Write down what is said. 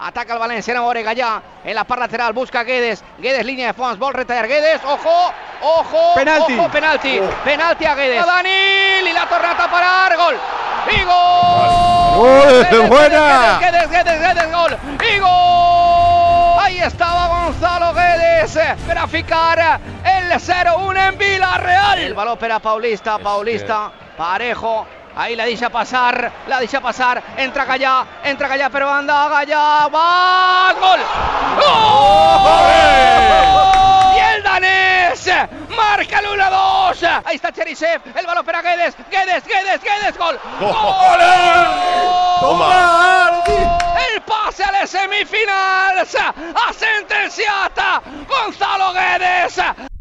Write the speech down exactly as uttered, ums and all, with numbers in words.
Ataca el valenciano Orega ya en la par lateral, busca Guedes, Guedes línea de fons, vol retallar Guedes, ojo, ojo, penalti, ojo, penalti, oh. penalti a Guedes, a Dani, y la tornata a parar, gol, y gol, ¡Gol! Guedes, ¡buena! Guedes, Guedes, Guedes, gol, y gol, ahí estaba Gonzalo Guedes, graficar el cero uno en Villarreal, el balón para Paulista, Paulista, parejo. Ahí la dicha pasar, la dicha pasar, entra Gallá, entra Gallá, pero anda Gallá, va, gol, ¡gol! Y el danés marca el uno dos, ahí está Cherisev, el balón para Guedes, Guedes, Guedes, Guedes, gol, ¡gol! ¡Toma! El pase alle semifinals, ha sentenciata Gonzalo Guedes.